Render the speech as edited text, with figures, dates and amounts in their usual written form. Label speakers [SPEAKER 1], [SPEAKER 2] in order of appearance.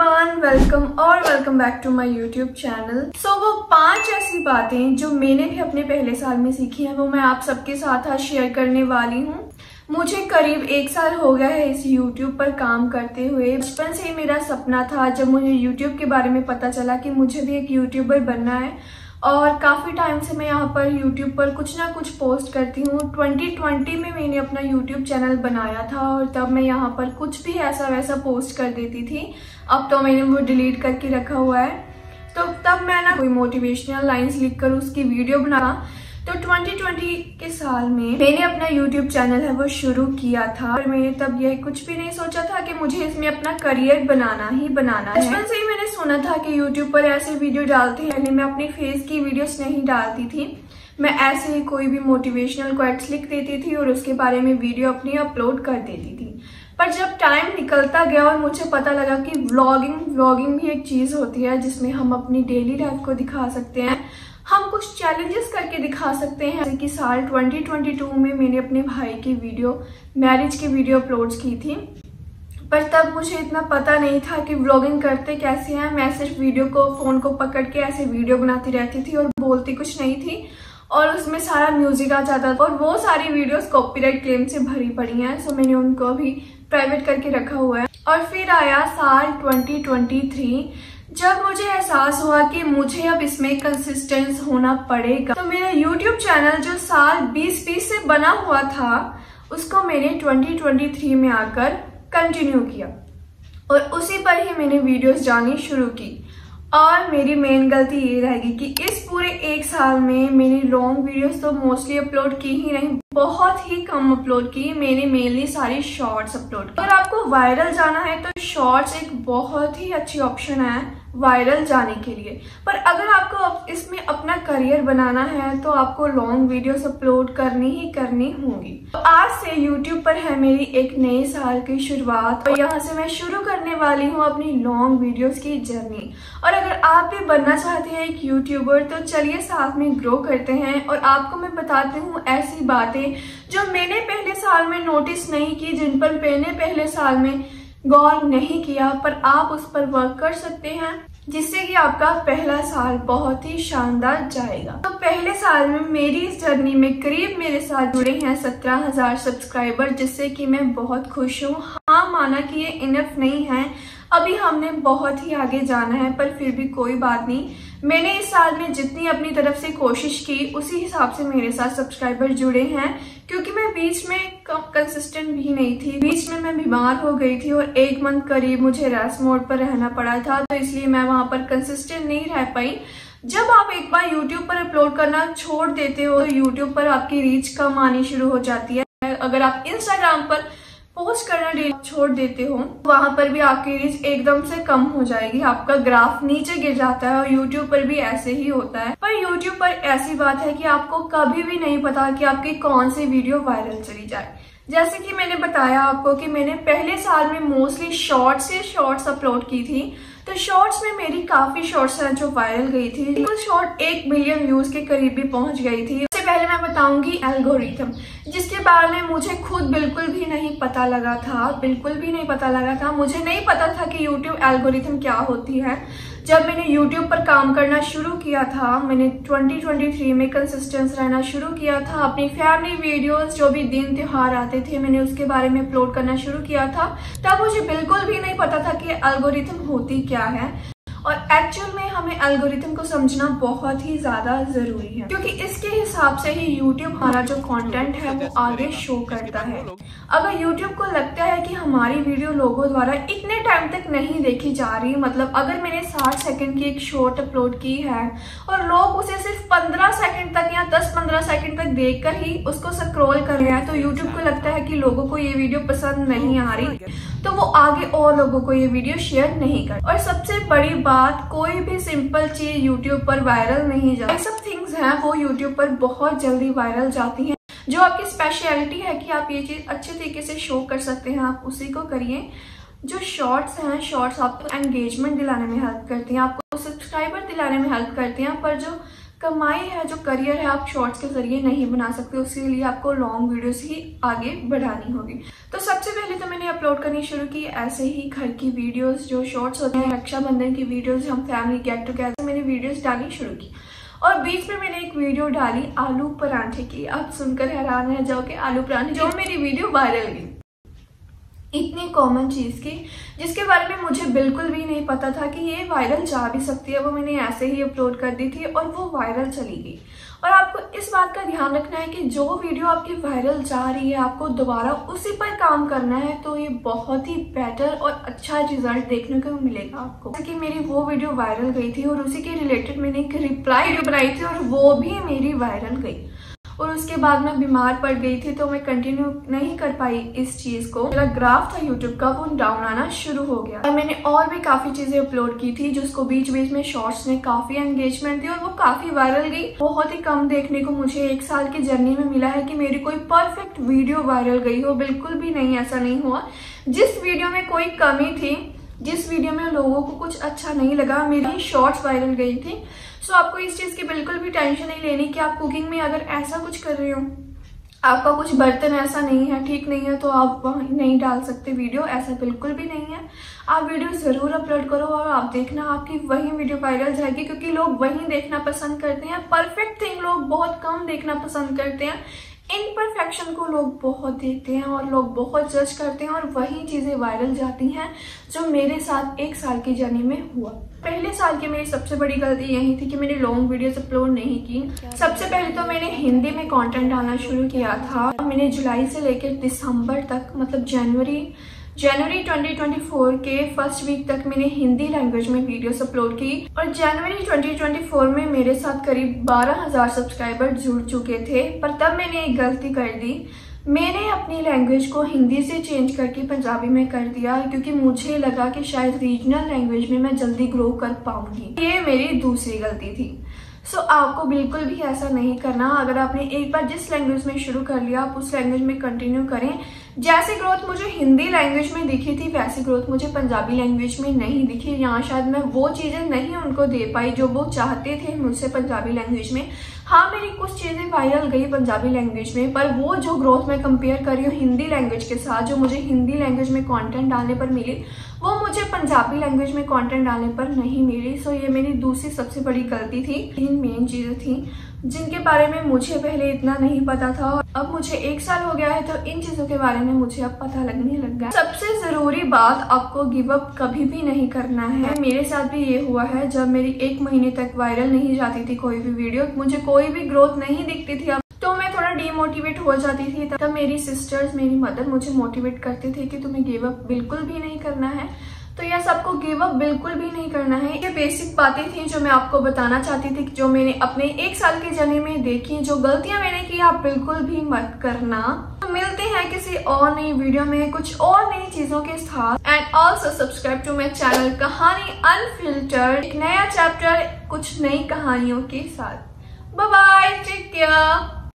[SPEAKER 1] Everyone, welcome back to my YouTube channel. वो 5 ऐसी बातें जो मैंने भी अपने पहले साल में सीखी हैं वो मैं आप सबके साथ आज शेयर करने वाली हूँ। मुझे करीब 1 साल हो गया है इस यूट्यूब पर काम करते हुए। बचपन से ही मेरा सपना था, जब मुझे यूट्यूब के बारे में पता चला कि मुझे भी एक यूट्यूबर बनना है और काफ़ी टाइम से मैं यहाँ पर यूट्यूब पर कुछ ना कुछ पोस्ट करती हूँ। 2020 में मैंने अपना यूट्यूब चैनल बनाया था और तब मैं यहाँ पर कुछ भी ऐसा वैसा पोस्ट कर देती थी। अब तो मैंने वो डिलीट करके रखा हुआ है। तो तब मैं ना कोई मोटिवेशनल लाइंस लिखकर उसकी वीडियो बना। तो 2020 के साल में मैंने अपना यूट्यूब चैनल है वो शुरू किया था और मैंने तब यह कुछ भी नहीं सोचा था कि मुझे इसमें अपना करियर बनाना है। बचपन से ही मैंने सुना था कि यूट्यूब पर ऐसे वीडियो डालते हैं। मैं अपनी फेस की वीडियोस नहीं डालती थी, मैं ऐसे ही कोई भी मोटिवेशनल क्वाइट्स लिख देती थी और उसके बारे में वीडियो अपनी अपलोड कर देती थी। पर जब टाइम निकलता गया और मुझे पता लगा कि व्लॉगिंग भी एक चीज होती है जिसमें हम अपनी डेली लाइफ को दिखा सकते हैं, हम कुछ चैलेंजेस करके दिखा सकते हैं। जैसे कि साल 2022 में मैंने अपने भाई की मैरिज की वीडियो अपलोड की थी, पर तब मुझे इतना पता नहीं था कि व्लॉगिंग करते कैसे हैं। मैं सिर्फ फोन को पकड़ के ऐसे वीडियो बनाती रहती थी और बोलती कुछ नहीं थी और उसमें सारा म्यूजिक आ जाता था और वो सारी वीडियोस कॉपीराइट क्लेम से भरी पड़ी हैं। सो मैंने उनको अभी प्राइवेट करके रखा हुआ है। और फिर आया साल 2023, जब मुझे एहसास हुआ कि मुझे अब इसमें कंसिस्टेंस होना पड़ेगा। तो मेरा यूट्यूब चैनल जो साल 2020 से बना हुआ था उसको मैंने 2023 में आकर कंटिन्यू किया और उसी पर ही मैंने वीडियोस डालनी शुरू की। और मेरी मेन गलती ये रहेगी कि इस पूरे 1 साल में मैंने लॉन्ग वीडियोस तो मोस्टली अपलोड की ही नहीं, बहुत ही कम अपलोड की। मैंने मेनली सारी शॉर्ट्स अपलोड की। अगर आपको वायरल जाना है तो शॉर्ट्स एक बहुत ही अच्छी ऑप्शन है वायरल जाने के लिए। पर अगर आपको इसमें अपना करियर बनाना है तो आपको लॉन्ग वीडियोस अपलोड करनी ही करनी होंगी। तो आज से यूट्यूब पर है मेरी एक नए साल की शुरुआत और यहाँ से मैं शुरू करने वाली हूँ अपनी लॉन्ग वीडियोस की जर्नी। और अगर आप भी बनना चाहते हैं एक यूट्यूबर तो चलिए साथ में ग्रो करते हैं। और आपको मैं बताती हूँ ऐसी बातें जो मैंने पहले साल में नोटिस नहीं की, जिन पर मैंने पहले साल में गौर नहीं किया, पर आप उस पर वर्क कर सकते हैं जिससे कि आपका पहला साल बहुत ही शानदार जाएगा। तो पहले साल में मेरी इस जर्नी में करीब मेरे साथ जुड़े हैं 17,000 सब्सक्राइबर, जिससे कि मैं बहुत खुश हूँ। हाँ, माना कि ये इनफ नहीं है, अभी हमने बहुत ही आगे जाना है, पर फिर भी कोई बात नहीं। मैंने इस साल में जितनी अपनी तरफ से कोशिश की उसी हिसाब से मेरे साथ सब्सक्राइबर जुड़े हैं। क्योंकि मैं बीच में कंसिस्टेंट भी नहीं थी, बीच में मैं बीमार हो गई थी और 1 मंथ करीब मुझे रेस्ट मोड पर रहना पड़ा था, तो इसलिए मैं वहां पर कंसिस्टेंट नहीं रह पाई। जब आप एक बार यूट्यूब पर अपलोड करना छोड़ देते हो तो यूट्यूब पर आपकी रीच कम आनी शुरू हो जाती है। अगर आप इंस्टाग्राम पर पोस्ट करना डेली छोड़ देते हो वहां पर भी आपकी रीच एकदम से कम हो जाएगी, आपका ग्राफ नीचे गिर जाता है। और यूट्यूब पर भी ऐसे ही होता है। पर यूट्यूब पर ऐसी बात है कि आपको कभी भी नहीं पता कि आपकी कौन सी वीडियो वायरल चली जाए। जैसे कि मैंने बताया आपको कि मैंने पहले साल में मोस्टली शॉर्ट्स अपलोड की थी, तो शॉर्ट्स में मेरी काफी शॉर्ट्स हैं जो वायरल गई थी। शॉर्ट 1 मिलियन व्यूज के करीब भी पहुंच गई थी। सबसे पहले मैं बताऊंगी एल्गोरिथम, जिसके बारे में मुझे खुद बिल्कुल भी नहीं पता लगा था। मुझे नहीं पता था कि यूट्यूब एल्गोरिथम क्या होती है। जब मैंने यूट्यूब पर काम करना शुरू किया था, मैंने 2023 में कंसिस्टेंस रहना शुरू किया था। अपनी फैमिली वीडियोस जो भी दिन त्योहार आते थे मैंने उसके बारे में अपलोड करना शुरू किया था। तब मुझे बिल्कुल भी नहीं पता था कि एल्गोरिथम होती क्या है और एक्चुअल में हमें एल्गोरिथम को समझना बहुत ही ज्यादा जरूरी है, क्योंकि इसके हिसाब से ही यूट्यूब हमारा जो कंटेंट है वो आगे शो करता है। अगर यूट्यूब को लगता है कि हमारी वीडियो लोगों द्वारा इतने टाइम तक नहीं देखी जा रही, मतलब अगर मैंने 60 सेकंड की एक शॉर्ट अपलोड की है और लोग उसे सिर्फ 15 सेकंड तक या 10-15 सेकंड तक देखकर ही उसको स्क्रॉल कर रहे हैं, तो यूट्यूब को लगता है कि लोगों को ये वीडियो पसंद नहीं आ रही, तो वो आगे और लोगों को ये वीडियो शेयर नहीं कर। और सबसे बड़ी बात, कोई भी सिंपल चीज यूट्यूब पर वायरल नहीं जाती। सब थिंग्स हैं वो यूट्यूब पर बहुत जल्दी वायरल जाती हैं। जो आपकी स्पेशलिटी है कि आप ये चीज अच्छे तरीके से शो कर सकते हैं, आप उसी को करिए। जो शॉर्ट्स हैं, शॉर्ट्स आपको एंगेजमेंट दिलाने में हेल्प करती हैं, आपको सब्सक्राइबर दिलाने में हेल्प करती हैं, पर जो कमाई है, जो करियर है, आप शॉर्ट्स के जरिए नहीं बना सकते। उसके लिए आपको लॉन्ग वीडियोस ही आगे बढ़ानी होगी। तो सबसे पहले तो मैंने अपलोड करनी शुरू की ऐसे ही घर की वीडियोस, जो शॉर्ट्स होते हैं, रक्षाबंधन की वीडियोस, हम फैमिली गेट टुगेदर, मैंने वीडियोस डालनी शुरू की। और बीच में मैंने एक वीडियो डाली आलू पराठे की। आप सुनकर हैरान रह जाओगे, आलू पराठे, जो मेरी वीडियो वायरल गई इतनी कॉमन चीज की, जिसके बारे में मुझे बिल्कुल भी नहीं पता था कि ये वायरल जा भी सकती है। वो मैंने ऐसे ही अपलोड कर दी थी और वो वायरल चली गई। और आपको इस बात का ध्यान रखना है कि जो वीडियो आपकी वायरल जा रही है, आपको दोबारा उसी पर काम करना है, तो ये बहुत ही बेटर और अच्छा रिजल्ट देखने को मिलेगा आपको। जैसे कि मेरी वो वीडियो वायरल गई थी और उसी के रिलेटेड मैंने एक रिप्लाई वीडियो बनाई थी और वो भी मेरी वायरल गई। और उसके बाद मैं बीमार पड़ गई थी, तो मैं कंटिन्यू नहीं कर पाई इस चीज को। मेरा ग्राफ था यूट्यूब का, वो डाउन आना शुरू हो गया। और मैंने और भी काफी चीजें अपलोड की थी, जिसको बीच बीच में शॉर्ट्स में काफी एंगेजमेंट थी और वो काफी वायरल गई। बहुत ही कम देखने को मुझे 1 साल की जर्नी में मिला है कि मेरी कोई परफेक्ट वीडियो वायरल गई हो। बिल्कुल भी नहीं, ऐसा नहीं हुआ। जिस वीडियो में कोई कमी थी, जिस वीडियो में लोगों को कुछ अच्छा नहीं लगा, मेरी शॉर्ट्स वायरल गई थी। सो आपको इस चीज की बिल्कुल भी टेंशन नहीं लेनी कि आप कुकिंग में अगर ऐसा कुछ कर रहे हो, आपका कुछ बर्तन ऐसा नहीं है, ठीक नहीं है, तो आप वहाँ नहीं डाल सकते वीडियो। ऐसा बिल्कुल भी नहीं है। आप वीडियो जरूर अपलोड करो और आप देखना आपकी वही वीडियो वायरल जाएगी, क्योंकि लोग वही देखना पसंद करते हैं। परफेक्ट थिंग लोग बहुत कम देखना पसंद करते हैं। इनपरफेक्शन को लोग बहुत देखते हैं और लोग बहुत जज करते हैं, और वही चीजें वायरल जाती हैं, जो मेरे साथ 1 साल की जर्नी में हुआ। पहले साल की मेरी सबसे बड़ी गलती यही थी कि मैंने लॉन्ग वीडियोस अपलोड नहीं की। सबसे पहले तो मैंने हिंदी में कंटेंट डालना शुरू किया था। मैंने जुलाई से लेकर दिसंबर तक, मतलब जनवरी 2024 के फर्स्ट वीक तक मैंने हिंदी लैंग्वेज में वीडियोस अपलोड की। और जनवरी 2024 में मेरे साथ करीब 12,000 सब्सक्राइबर जुड़ चुके थे। पर तब मैंने एक गलती कर दी, मैंने अपनी लैंग्वेज को हिंदी से चेंज करके पंजाबी में कर दिया, क्योंकि मुझे लगा कि शायद रीजनल लैंग्वेज में मैं जल्दी ग्रो कर पाऊंगी। ये मेरी दूसरी गलती थी। सो आपको बिल्कुल भी ऐसा नहीं करना। अगर आपने एक बार जिस लैंग्वेज में शुरू कर लिया, आप उस लैंग्वेज में कंटिन्यू करें। जैसी ग्रोथ मुझे हिंदी लैंग्वेज में दिखी थी, वैसी ग्रोथ मुझे पंजाबी लैंग्वेज में नहीं दिखी। यहाँ शायद मैं वो चीजें नहीं उनको दे पाई जो वो चाहते थे मुझसे पंजाबी लैंग्वेज में। हाँ, मेरी कुछ चीजें वायरल गई पंजाबी लैंग्वेज में, पर वो जो ग्रोथ मैं कंपेयर कर रही हूँ हिंदी लैंग्वेज के साथ, जो मुझे हिंदी लैंग्वेज में कंटेंट डालने पर मिली, वो मुझे पंजाबी लैंग्वेज में कंटेंट डालने पर नहीं मिली। सो ये मेरी दूसरी सबसे बड़ी गलती थी। 3 मेन चीजें थी जिनके बारे में मुझे पहले इतना नहीं पता था। अब मुझे 1 साल हो गया है, तो इन चीजों के बारे में मुझे अब पता लगने लग गया। सबसे जरूरी बात, आपको गिव अप कभी भी नहीं करना है। मेरे साथ भी ये हुआ है। जब मेरी 1 महीने तक वायरल नहीं जाती थी कोई भी वीडियो, मुझे कोई भी ग्रोथ नहीं दिखती थी, तो मैं थोड़ा डीमोटिवेट हो जाती थी। तब मेरी सिस्टर्स, मेरी मदर मुझे मोटिवेट करते थे कि तुम्हें गिव अप बिल्कुल भी नहीं करना है। तो यह सबको गिव अप बिल्कुल भी नहीं करना है। ये बेसिक बातें थी जो मैं आपको बताना चाहती थी, जो मैंने अपने 1 साल की जर्नी में देखी। जो गलतियां मैंने की, आप बिल्कुल भी मत करना। तो मिलते हैं किसी और नई वीडियो में कुछ और नई चीजों के साथ। And also subscribe to my channel Kahani unfiltered, एक नया चैप्टर कुछ नई कहानियों के साथ। Bye bye, take care.